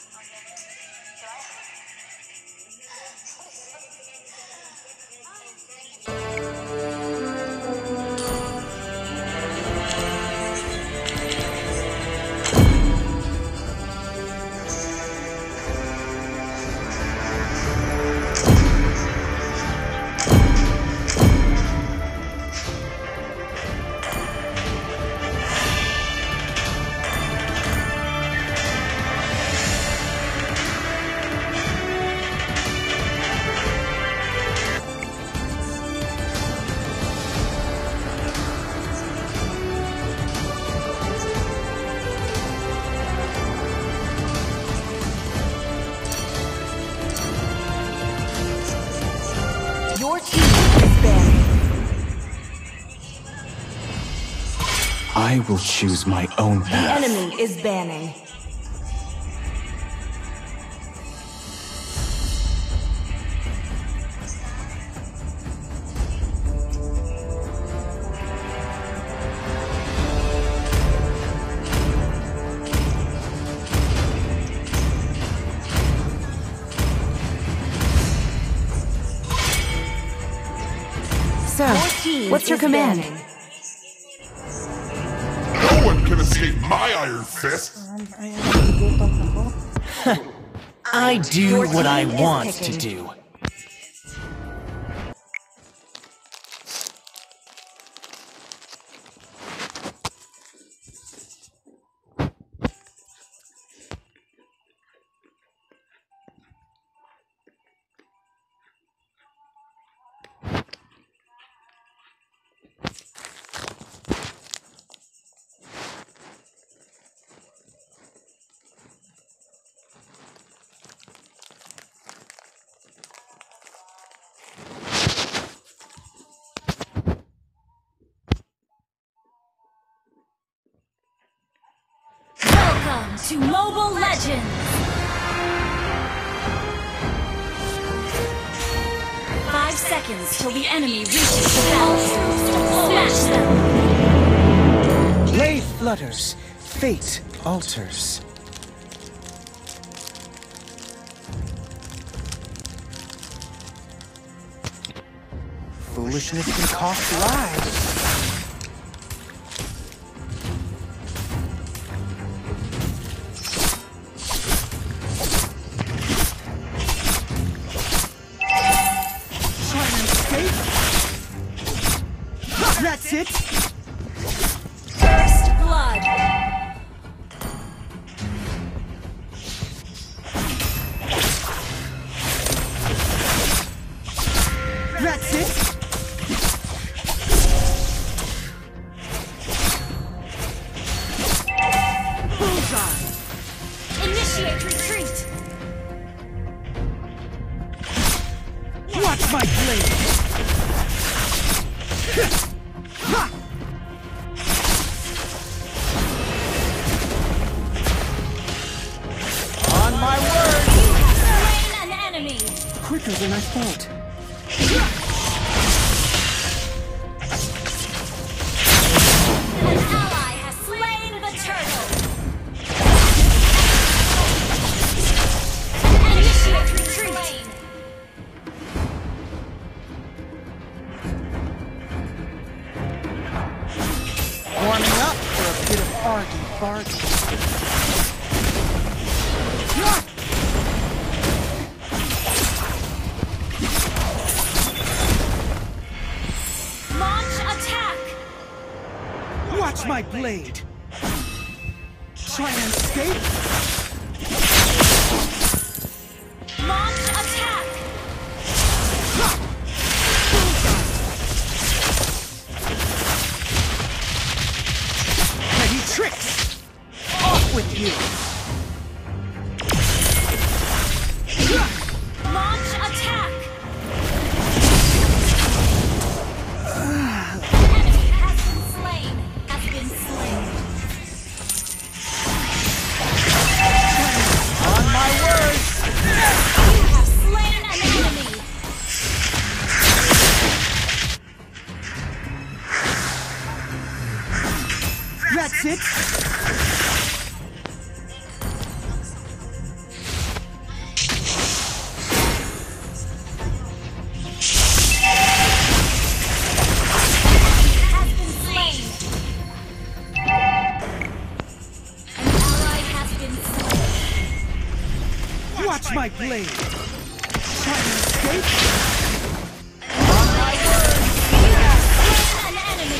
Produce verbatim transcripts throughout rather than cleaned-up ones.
I will choose my own path. The enemy is banning. Sir, what's your command? Banning. No one can escape my iron fist! I do what I team is want picking. to do. Welcome to Mobile Legends! Five seconds till the enemy reaches the battlefield. Smash them! Blade flutters, fate alters. Foolishness can cost lives. That's it! First blood! That's it! Bullseye! Initiate retreat! Watch my blade! On my word! You have slain an enemy! Quicker than I thought. An ally has slain the turtle! Initiate retreat! Warming up for a bit of argy bargy. Launch attack! Watch my blade! Try and escape? Launch attack! Heavy tricks! Off with you! Launch attack! Enemy has been slain! Has been slain! Watch my blade! Try to escape? On my word, you have slain an enemy.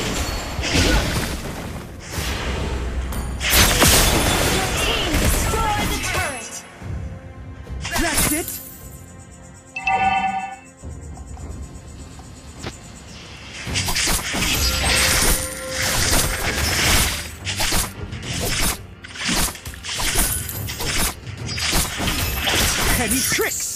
Your team destroyed the turret. That's it! Petty tricks!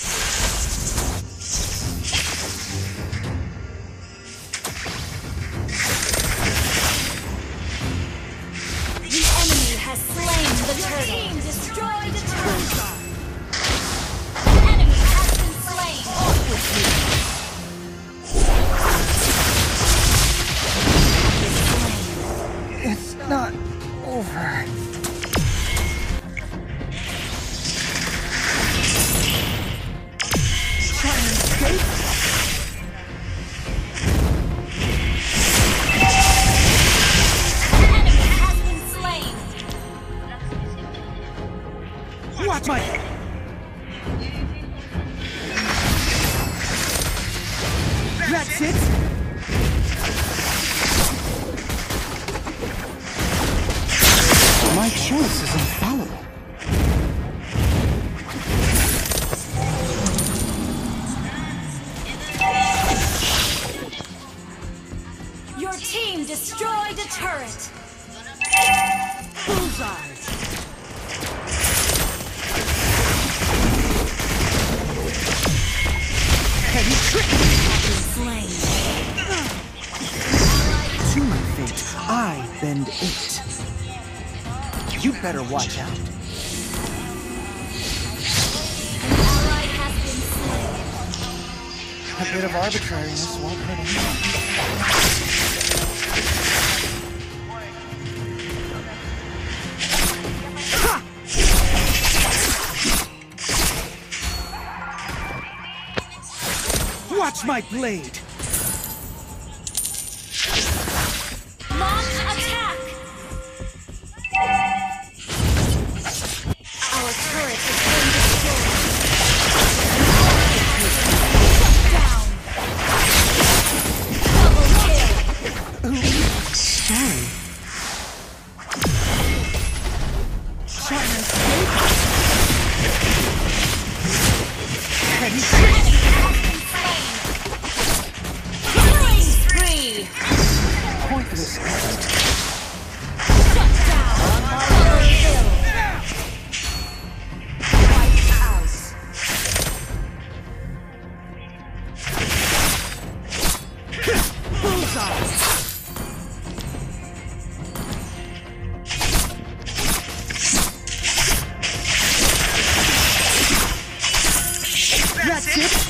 The enemy has slain the turret. Your team destroyed the turret. The enemy has been slain. Off with you. It's not over. Try and escape? The enemy has been slain. Watch my... That's it? My choice is infallible. Your team destroyed a turret. Bullseye! Heavy trick! Slain. To my fate, I bend it. You better watch out. An ally has been slain. A bit of arbitrariness won't hurt anyone. Watch my blade! Launch attack! Our turret has been destroyed. Shut down. Double kill. Sorry. Try and escape? Petty trick! Killing spree. Pointless effort. Shut down. Double kill. Wiped out. Bullseye! That's it?